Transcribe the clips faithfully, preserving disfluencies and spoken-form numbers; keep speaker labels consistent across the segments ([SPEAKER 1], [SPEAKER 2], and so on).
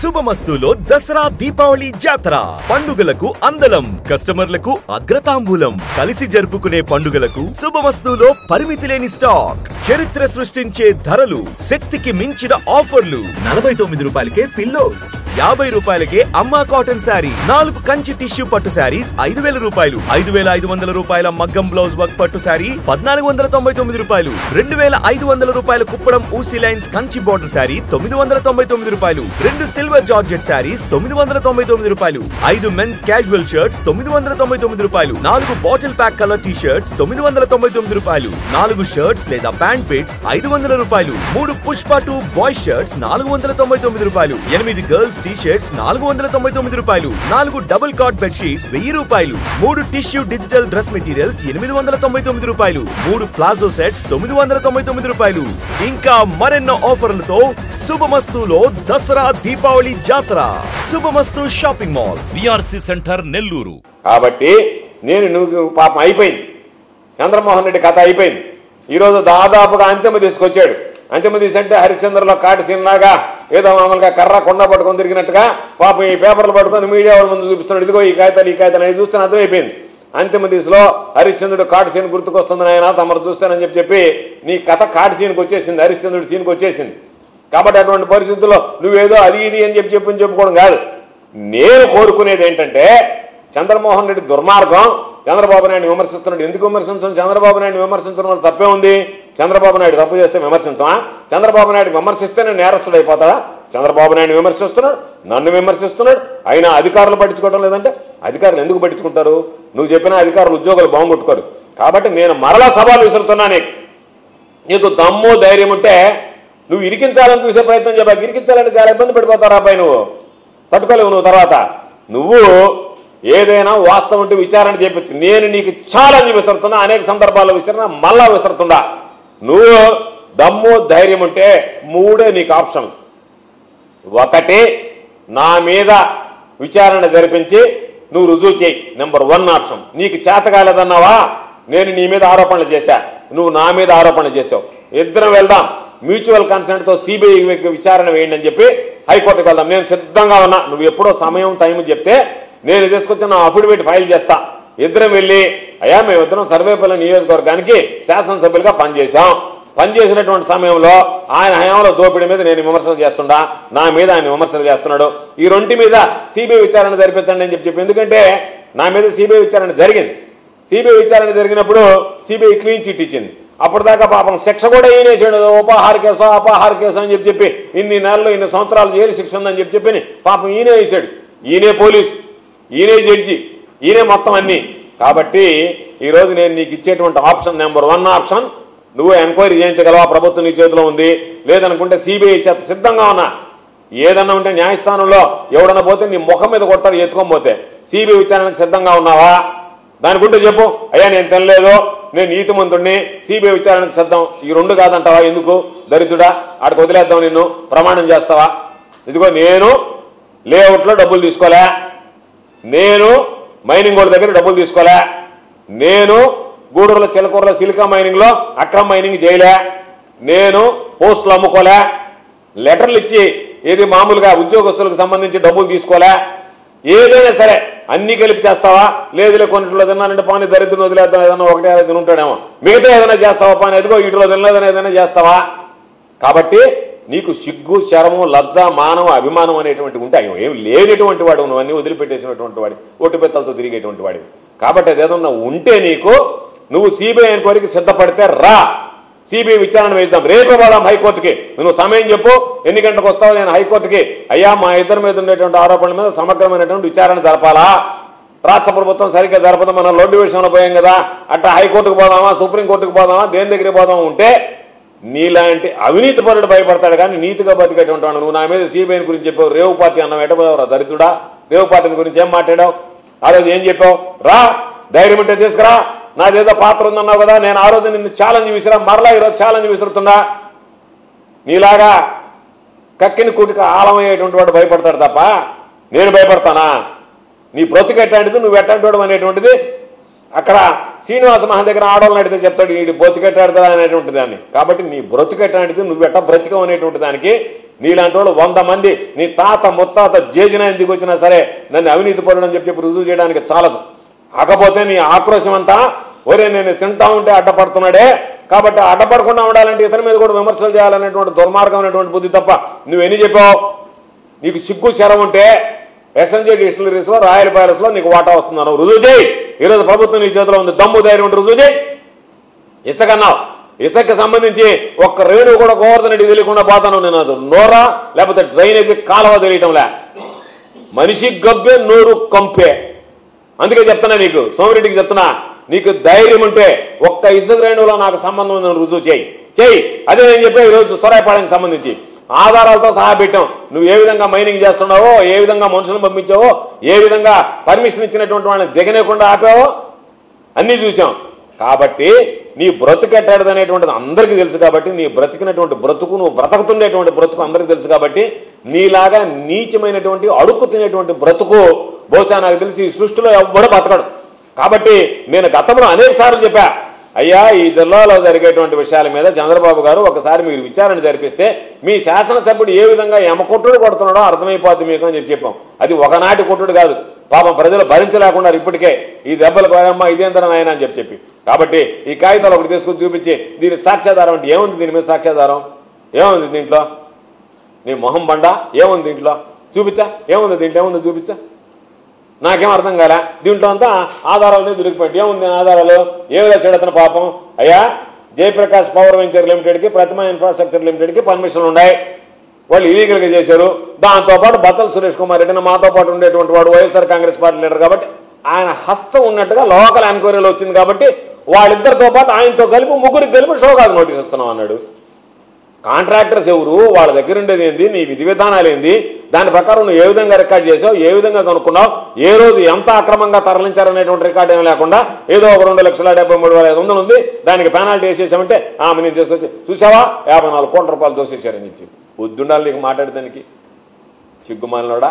[SPEAKER 1] శుభమస్తులో దసరా దీపావళి జాతర పండుగలకు అందలం కస్టమర్లకు అగ్రతాంబూలం కలిసి జరుపుకునే పండుగలకు శుభమస్తులో పరిమితి లేని స్టాక్ చరిత్ర సృష్టించే ధరలు శక్తికి మించిన ఆఫర్లు నలభై తొమ్మిది రూపాయలకే పిల్లోస్ యాభై రూపాయలకే అమ్మా కాటన్ శారీ నాలుగు కంచి టిష్యూ పట్టు శారీస్ ఐదు వేల రూపాయలు ఐదు వేల ఐదు వందల రూపాయల మగ్గం బ్లౌజ్ వర్క్ పట్టు శారీ పద్నాలుగు వందల తొంభై తొమ్మిది రూపాయలు రెండు వేల ఐదు వందల రూపాయల కుప్పడం ఊసి లైన్స్ కంచి బోర్డర్ శారీ తొమ్మిది వందల తొంభై తొమ్మిది రూపాయలు రెండు సిల్వర్ జార్జెట్ శారీస్ తొమ్మిది వందల తొంభై తొమ్మిది రూపాయలు ఐదు మెన్స్ క్యాజువల్ షర్ట్స్ తొమ్మిది వందల తొంభై తొమ్మిది రూపాయలు నాలుగు bottle pack colour T shirts తొమ్మిది వందల తొంభై తొమ్మిది రూపాయలు నాలుగు షర్ట్స్ లేదా ప్యాంట్ పిట్స్ ఐదు వందల రూపాయలు మూడు పుష్ప టూ బాయ్ షర్ట్స్ నాలుగు వందల తొంభై తొమ్మిది రూపాయలు ఎనిమిది గర్ల్స్ టీ షర్ట్స్ నాలుగు వందల తొంభై తొమ్మిది రూపాయలు నాలుగు డబుల్ కాట్ బెడ్ షీట్స్ వెయ్యి రూపాయలు మూడు టిష్యూ డిజిటల్ డ్రెస్ మెటీరియల్స్ ఎనిమిది వందల తొంభై తొమ్మిది రూపాయలు మూడు ప్లాజో సెట్స్ తొమ్మిది వందల తొంభై తొమ్మిది రూపాయలు ఇంకా మరెన్నో ఆఫర్లతో శుభమస్తులో దసరా దీపావళి జాతర Shubhamastu shopping mall VRC centre Nellore.
[SPEAKER 2] కాబట్టి నేను నువ్వు పాపం అయిపోయింది, చంద్రమోహన్ రెడ్డి కథ అయిపోయింది. ఈరోజు దాదాపుగా అంతిమ తీసుకొచ్చాడు. అంతిమ తీసి అంటే హరిశ్చంద్రలో కాటి సినిమాగా ఏదో మామూలుగా కర్ర కొండ పట్టుకొని తిరిగినట్టుగా పాపం ఈ పేపర్లు పట్టుకొని మీడియా వాళ్ళ ముందు చూపిస్తున్నాడు. ఇదిగో ఈ కాగితాలు ఈ కాగితాలు అది చూస్తే అర్థమైపోయింది. అంతిమ దిశలో హరిశ్చంద్రుడు కాటి సీన్ గుర్తుకొస్తుంది ఆయన తమరు చూస్తానని చెప్పి చెప్పి నీ కథ కాటి సీన్కి వచ్చేసింది, హరిశ్చంద్రుడి సీన్కి వచ్చేసింది. కాబట్టి అటువంటి పరిస్థితుల్లో నువ్వేదో అది ఇది అని చెప్పి చెప్పని చెప్పుకోవడం కాదు. నేను కోరుకునేది ఏంటంటే చంద్రమోహన్ రెడ్డి దుర్మార్గం, చంద్రబాబు నాయుడు విమర్శిస్తున్నాడు. ఎందుకు విమర్శించడం? చంద్రబాబు నాయుడు విమర్శించడం వల్ల తప్పే ఉంది. చంద్రబాబు నాయుడు తప్పు చేస్తే విమర్శించమా? చంద్రబాబు నాయుడు విమర్శిస్తే నేను నేరస్తుడు అయిపోతాడా? చంద్రబాబు నాయుడు విమర్శిస్తున్నాడు, నన్ను విమర్శిస్తున్నాడు, అయినా అధికారులు పట్టించుకోవడం లేదంటే అధికారులు ఎందుకు పట్టించుకుంటారు? నువ్వు చెప్పిన అధికారులు ఉద్యోగులు బాగుంగొట్టుకోరు. కాబట్టి నేను మరలా సవాలు విసురుతున్నా, నీకు నీకు దమ్ము ధైర్యం ఉంటే నువ్వు ఇరికించాలని చూసే ప్రయత్నం చెప్పా. ఇరికించాలంటే చాలా ఇబ్బంది పడిపోతావు రాబాయి, నువ్వు తట్టుకోలేవు. నువ్వు తర్వాత నువ్వు ఏదైనా వాస్తవం ఉంటే విచారణ చేపించు. నేను నీకు ఛాలెంజ్ విసురుతున్నా, అనేక సందర్భాల్లో విసిరినా మళ్ళా విసురుతుండా. నువ్వు దమ్ము ధైర్యం ఉంటే మూడే నీకు ఆప్షన్. ఒకటి, నా మీద విచారణ జరిపించి నువ్వు రుజువు చేయి, నెంబర్ వన్ ఆప్షన్. నీకు చేత కాలేదన్నావా, నేను నీ మీద ఆరోపణలు చేశా, నువ్వు నా మీద ఆరోపణలు చేసావు, ఇద్దరం వెళ్దాం, మ్యూచువల్ కన్సెంట్తో సిబిఐ విచారణ వేయండి అని చెప్పి హైకోర్టుకు వెళ్దాం. నేను సిద్ధంగా ఉన్నా. నువ్వు ఎప్పుడో సమయం టైం చెప్తే నేను తీసుకొచ్చి నా అఫిడవిట్ ఫైల్ చేస్తా. ఇద్దరం వెళ్ళి అయ్యా మేమిద్దరం సర్వేపల్లి నియోజకవర్గానికి శాసనసభ్యులుగా పనిచేశాం, పనిచేసినటువంటి సమయంలో ఆయన హయాంలో దోపిడీ మీద నేను విమర్శలు చేస్తుండా, నా మీద ఆయన విమర్శలు చేస్తున్నాడు, ఈ రెంటి మీద సిబిఐ విచారణ జరిపించండి అని చెప్పి చెప్పి ఎందుకంటే నా మీద సిబిఐ విచారణ జరిగింది. సిబిఐ విచారణ జరిగినప్పుడు సిబిఐ క్లీన్ చిట్ ఇచ్చింది. అప్పటిదాకా పాపం శిక్ష కూడా ఈయనేసాడు, ఉపాహార కేసు అపహార కేసు అని చెప్పి చెప్పి ఇన్ని నెలలు ఇన్ని సంవత్సరాలు జైలు శిక్ష ఉందని చెప్పి చెప్పి పాపం ఈయనే వేసాడు. ఈయనే పోలీసు, ఈయనే జడ్జి, ఈయనే మొత్తం అన్ని. కాబట్టి ఈరోజు నేను నీకు ఇచ్చేటువంటి ఆప్షన్ నెంబర్ వన్ ఆప్షన్, నువ్వు ఎంక్వైరీ చేయించగలవా, ప్రభుత్వం నీ చేతిలో ఉంది. లేదనుకుంటే సిబిఐ చేత సిద్ధంగా ఉన్నా. ఏదన్నా ఉంటే న్యాయస్థానంలో ఎవడన్నా పోతే నీ ముఖం మీద కొడతాడు ఎత్తుకోకపోతే. సిబిఐ విచారణకు సిద్ధంగా ఉన్నావా? దానికుంటే చెప్పు, అయ్యా నేను తినలేదు, నేను నీతిమంతుడిని, సిబిఐ విచారణకు సిద్ధం. ఈ రెండు కాదంటావా? ఎందుకు దరిద్రుడా, ఆడికి వదిలేద్దాం, నిన్ను ప్రమాణం చేస్తావా? ఇదిగో నేను లేఅవుట్లో డబ్బులు తీసుకోలే, నేను మైనింగ్ వాళ్ళ దగ్గర డబ్బులు తీసుకోలే, నేను గూడూరులో చిలకూరులో సిలికా మైనింగ్లో అక్రమ మైనింగ్ చేయలే, నేను పోస్టులు అమ్ముకోలే, లెటర్లు ఇచ్చి ఏది మామూలుగా ఉద్యోగస్తులకు సంబంధించి డబ్బులు తీసుకోలే. ఏదైనా సరే అన్ని కలిపి చేస్తావా? లేదులే కొన్నిట్లో తిన్నానంటే పాని దరిద్రం వదిలేద్దాం, ఏదన్నా ఒకటే తిని ఉంటాడేమో, మిగతా ఏదైనా చేస్తావా? పాని ఎదుగో వీటిలో తినలేదని ఏదైనా చేస్తావా? కాబట్టి నీకు సిగ్గు శరము లజ్జ మానవ అభిమానం అనేటువంటి ఉంటాయి. ఏం లేనటువంటి వాడు, నువ్వు అన్ని వదిలిపెట్టేసినటువంటి వాడి, ఒట్టు పెత్తలతో తిరిగేటువంటి వాడివి. కాబట్టి అదేదన్నా ఉంటే నీకు, నువ్వు సిబిఐ ఎంక్వైరీకి సిద్ధపడితే రా, సిబిఐ విచారణ వేద్దాం. రేపే పోదాం హైకోర్టుకి. నువ్వు సమయం చెప్పు, ఎన్ని గంటలకు వస్తావు? నేను హైకోర్టుకి అయ్యా మా ఇద్దరి మీద ఉండేటువంటి ఆరోపణల మీద సమగ్రమైనటువంటి విచారణ జరపాలా, రాష్ట్ర ప్రభుత్వం సరిగ్గా జరపదు, మనం లొడ్డు విషయంలో పోయాం కదా, అట్లా హైకోర్టుకు పోదామా, సుప్రీంకోర్టుకు పోదామా, దేని దగ్గరికి పోదామా ఉంటే నీలాంటి అవినీతి పరుడు భయపడతాడు కానీ నీతిగా బతికేటువంటి వాడు. నువ్వు నా మీద సిబిఐని గురించి చెప్పావు, రేవు పార్టీ అన్నావు, ఎట్టపోయావురా దరిద్రుడా? రేవు పార్టీని గురించి ఏం మాట్లాడావు? ఆ రోజు ఏం చెప్పావు? రా, ధైర్యం ఉంటే తీసుకురా, నాదేదో పాత్ర ఉందన్నావు కదా. నేను ఆ రోజు నిన్ను ఛాలెంజ్ విసిరా, మరలా ఈరోజు ఛాలెంజ్ విసురుతున్నా. నీలాగా కక్కిని కుటికి ఆలమయ్యేటువంటి వాడు భయపడతాడు తప్ప నేను భయపడతానా? నీ బ్రతుకు ఎట్లాంటిది, నువ్వు ఎట్లాంటి వాడు అనేటువంటిది అక్కడ శ్రీనివాస మహా దగ్గర ఆడవాళ్ళని అడిగితే చెప్తాడు, వీడి బ్రతుకెట్టాడుతా అనేటువంటి దాన్ని. కాబట్టి నీ బ్రతుకెట్టాంటిది, నువ్వు ఎట్ట బ్రతికం అనేటువంటి దానికి నీలాంటి వాళ్ళు వంద మంది నీ తాత ముత్తాత జేజినాయన దిగొచ్చినా సరే నన్ను అవినీతి పరుడు అని చెప్పి చెప్పి రుజువు చేయడానికి చాలదు. కాకపోతే నీ ఆక్రోశం అంతా ఒరే నేను తింటా ఉంటే అడ్డపడుతున్నాడే కాబట్టి అడ్డపడకుండా ఉండాలంటే ఇతని మీద కూడా విమర్శలు చేయాలనేటువంటి దుర్మార్గమైనటువంటి బుద్ధి తప్ప నువ్వెన్ని చెప్పావు? నీకు సిగ్గు శరం ఉంటే ఎస్ఎన్జే డిస్టిలరీస్లో రాయల్ ప్యాలెస్లో నీకు వాటా వస్తున్నాను రుజువు చేయి. ఈరోజు ప్రభుత్వం నీ చేతిలో ఉంది, దమ్ము ధైర్యం ఉంటే రుజువు చేయి. ఇసుకన్నావు, ఇసుకకి సంబంధించి ఒక్క రేణు కూడా గోవర్ధన్ రెడ్డి తెలియకుండా పోతాను నేను. అది నోరా లేకపోతే డ్రైనేజీ కాలువ తెలియటంలే. మనిషి గబ్బే నోరు కంపే. అందుకే చెప్తున్నా నీకు, సోమిరెడ్డికి చెప్తున్నా, నీకు ధైర్యం ఉంటే ఒక్క ఇసుక రేణువులో నాకు సంబంధం ఉందని రుజువు చేయి చేయి అదే నేను చెప్పే ఈరోజు సొరాయిపాడానికి సంబంధించి ఆధారాలతో సహా పెట్టాం. నువ్వు ఏ విధంగా మైనింగ్ చేస్తున్నావో, ఏ విధంగా మనుషులను పంపించావో, ఏ విధంగా పర్మిషన్ ఇచ్చినటువంటి వాళ్ళని దిగనేకుండా ఆపావో అన్నీ చూసాం. కాబట్టి నీ బ్రతుకెట్టాడు అనేటువంటిది అందరికీ తెలుసు. కాబట్టి నీ బ్రతికినటువంటి బ్రతుకు, నువ్వు బ్రతుకుతుండేటువంటి బ్రతుకు అందరికీ తెలుసు. కాబట్టి నీలాగా నీచమైనటువంటి అడుక్కు తినేటువంటి బ్రతుకు బహుశా నాకు తెలిసి ఈ సృష్టిలో ఎవ్వడూ బతకడు. కాబట్టి నేను గతంలో అనేక సార్లు చెప్పా, అయ్యా ఈ జిల్లాలో జరిగేటువంటి విషయాల మీద చంద్రబాబు గారు ఒకసారి మీరు విచారణ జరిపిస్తే మీ శాసనసభ్యుడు ఏ విధంగా ఎమకొట్టుడు కొడుతున్నాడో అర్థమైపోతుంది మీకు అని చెప్పి చెప్పాం. అది ఒకనాటి కొట్టుడు కాదు, పాపం ప్రజలు భరించలేకున్నారు ఇప్పటికే. ఈ దెబ్బలకు వారమ్మా ఇదేంతరం ఆయన అని చెప్పి చెప్పి కాబట్టి ఈ కాగితాలు ఒకటి తీసుకుని చూపించి దీని సాక్ష్యాధారం అంటే ఏముంది, దీని మీద సాక్ష్యాధారం ఏముంది, దీంట్లో నీ మొహం బండ ఏముంది, దీంట్లో చూపించా, ఏముంది దీంట్లో ఏముంది చూపించా. నాకేం అర్థం కాలే. దీంట్లో అంతా ఆధారాలు దొరికిపోయి ఏముంది ఆధారాలు ఏదో చెడుతున్న పాపం. అయ్యా జయప్రకాష్ పవర్ వెంచర్ లిమిటెడ్కి, ప్రతిమ ఇన్ఫ్రాస్ట్రక్చర్ లిమిటెడ్కి పర్మిషన్లు ఉన్నాయి, వాళ్ళు ఇలీగల్గా చేశారు. దాంతోపాటు బత్తల సురేష్ కుమార్ రెడ్డిని మాతో పాటు ఉండేటువంటి వాడు వైఎస్ఆర్ కాంగ్రెస్ పార్టీ లీడర్ కాబట్టి ఆయన హస్తం ఉన్నట్టుగా లోకల్ ఎంక్వైరీలో వచ్చింది. కాబట్టి వాళ్ళిద్దరితో పాటు ఆయనతో కలిపి ముగ్గురికి కలిపి షోకాజ్ నోటీస్ ఇస్తున్నాం అన్నాడు. కాంట్రాక్టర్స్ ఎవరు, వాళ్ళ దగ్గర ఉండేది ఏంది, నీ విధి విధానాలు ఏంది, దాని ప్రకారం నువ్వు ఏ విధంగా రికార్డ్ చేసావు, ఏ విధంగా కనుక్కున్నావు, ఏ రోజు ఎంత అక్రమంగా తరలించారనేటువంటి రికార్డు ఏమి లేకుండా ఏదో ఒక రెండు లక్షల డెబ్బై మూడు వేల ఐదు వందలు ఉంది దానికి పెనాల్టీ వేసేసామంటే ఆమె నేను చేసుకొచ్చి చూసావా యాభై నాలుగు కోట్ల రూపాయలు దోసేసారని చెప్పి వద్దుండాలి నీకు మాట్లాడేదానికి. సిగ్గుమాలినోడా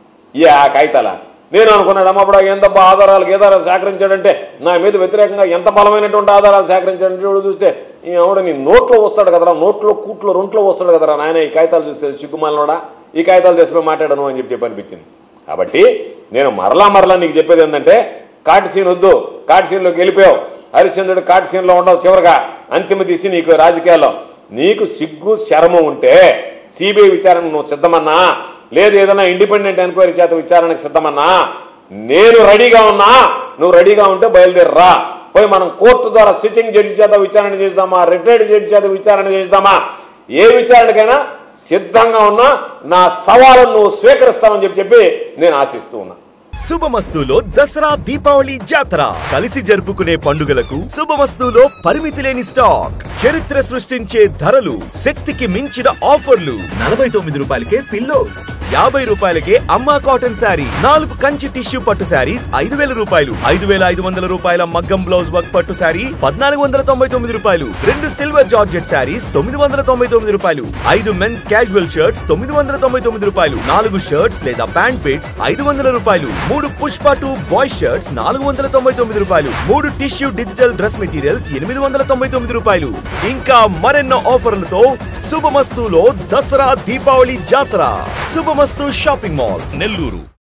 [SPEAKER 2] ఈ ఆ కాగితాల నేను అనుకున్నాడు అమ్మప్పుడు ఎంత ఆధారాలకు ఆధారాలు సేకరించాడంటే నా మీద వ్యతిరేకంగా ఎంత బలమైనటువంటి ఆధారాలు సేకరించాడంటే చూస్తే ఈ ఆవిడ నీ నోట్లో వస్తాడు కదరా, నోట్లో కూట్లో రొంట్లో వస్తాడు కదరా నాయన ఈ కాగితాలు చూస్తే సిగ్గుమాలినోడా ఈ కాగితాలు తీసుకుని మాట్లాడను అని చెప్పి చెప్పి అనిపించింది. కాబట్టి నేను మరలా మరలా నీకు చెప్పేది ఏంటంటే కాటి సీన్ వద్దు, కాటి సీన్లోకి వెళ్ళిపోయావు, హరిశ్చంద్రుడు కాటి సీన్లో ఉండవు, చివరిగా అంతిమ తీసి నీకు రాజకీయాల్లో నీకు సిగ్గు శరము ఉంటే సిబిఐ విచారణ నువ్వు సిద్ధమన్నా, లేదు ఏదైనా ఇండిపెండెంట్ ఎంక్వైరీ చేత విచారణకు సిద్ధమన్నా నేను రెడీగా ఉన్నా, నువ్వు రెడీగా ఉంటే బయలుదేరరా, పోయి మనం కోర్టు ద్వారా సిట్టింగ్ జడ్జి చేత విచారణ చేద్దామా, రిటైర్డ్ జడ్జి చేత విచారణ చేద్దామా, ఏ విచారణకైనా సిద్ధంగా ఉన్నా నా సవాలను నువ్వు స్వీకరిస్తావని చెప్పి చెప్పి నేను ఆశిస్తూ ఉన్నా.
[SPEAKER 1] శుభమస్తులో దసరా దీపావళి జాతర కలిసి జరుపుకునే పండుగలకు శుభమస్తులో పరిమితి లేని స్టాక్, చరిత్ర సృష్టించే ధరలు, శక్తికి మించిన ఆఫర్లు. నలభై తొమ్మిది రూపాయలకే పిల్లోస్, యాభై రూపాయలకే అమ్మా కాటన్ శారీ, నాలుగు కంచి టిష్యూ పట్టు శారీస్ ఐదు వేల రూపాయలు, ఐదు వేల ఐదు వందల రూపాయల మగ్గం బ్లౌజ్ వర్క్ పట్టు శారీ పద్నాలుగు వందల తొంభై తొమ్మిది రూపాయలు, రెండు సిల్వర్ జార్జెట్ శారీస్ తొమ్మిది వందల తొంభై తొమ్మిది రూపాయలు, ఐదు మెన్స్ క్యాజువల్ షర్ట్స్ తొమ్మిది వందల తొంభై తొమ్మిది రూపాయలు, నాలుగు షర్ట్స్ లేదా ప్యాంట్ పిట్స్ ఐదు వందల రూపాయలు, మూడు పుష్ప టూ బాయ్ షర్ట్స్ నాలుగు వందల తొంభై తొమ్మిది రూపాయలు, మూడు టిష్యూ డిజిటల్ డ్రెస్ మెటీరియల్స్ ఎనిమిది వందల తొంభై తొమ్మిది రూపాయలు. ఇంకా మరెన్నో ఆఫర్లతో శుభమస్తులో దసరా దీపావళి జాతర. Shubhamastu shopping mall, Nellore.